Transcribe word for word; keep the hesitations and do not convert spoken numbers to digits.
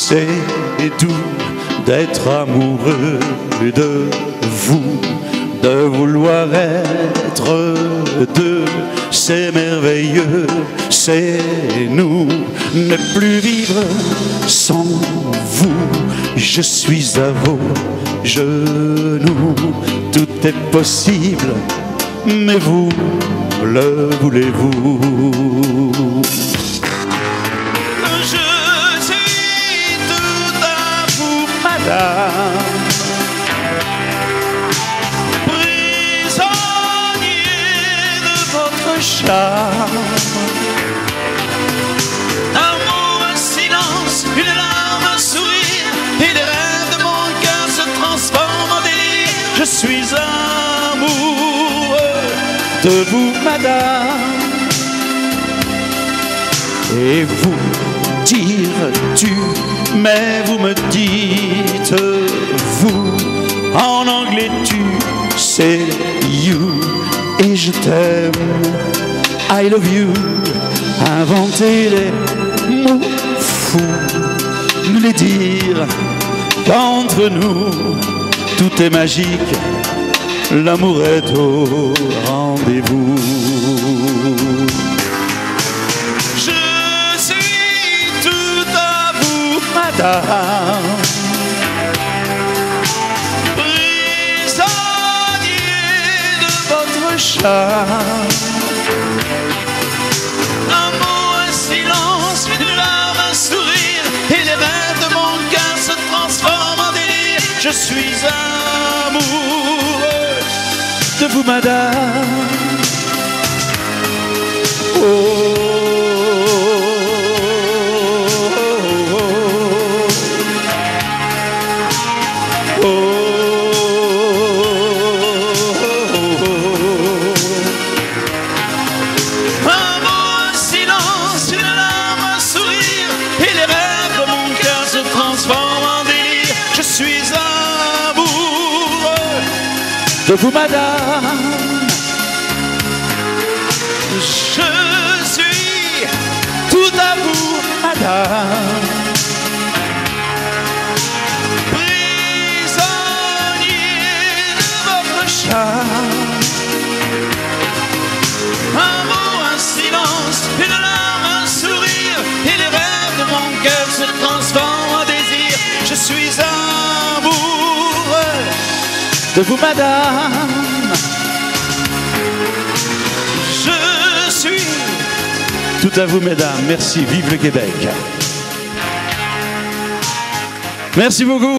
C'est doux d'être amoureux de vous, de vouloir être deux. C'est merveilleux, c'est nous. Ne plus vivre sans vous. Je suis à vos genoux. Tout est possible, mais vous, le voulez-vous? Prisonnier de votre charme, amour, un silence, une larme, un sourire, et les rêves de mon cœur se transforment en délire. Je suis amoureux de vous, madame. Et vous dire tu, mais vous me dites vous. En anglais tu, c'est you. Et je t'aime, I love you. Inventer les mots fous, nous les dire qu'entre nous tout est magique, l'amour est au rendez-vous. Prisonnier de votre charme, amour, un silence, une larme, un sourire, et les rêves de mon cœur se transforment en délire. Je suis amoureux de vous, madame. Oh. De vous, madame, je suis tout à vous, madame. Prisonnier de votre charme, un mot, un silence, une larme, un sourire, et les rêves de mon cœur se transforment en désir. Je suis amoureux de vous, madame. Je suis tout à vous, mesdames. Merci. Vive le Québec. Merci beaucoup.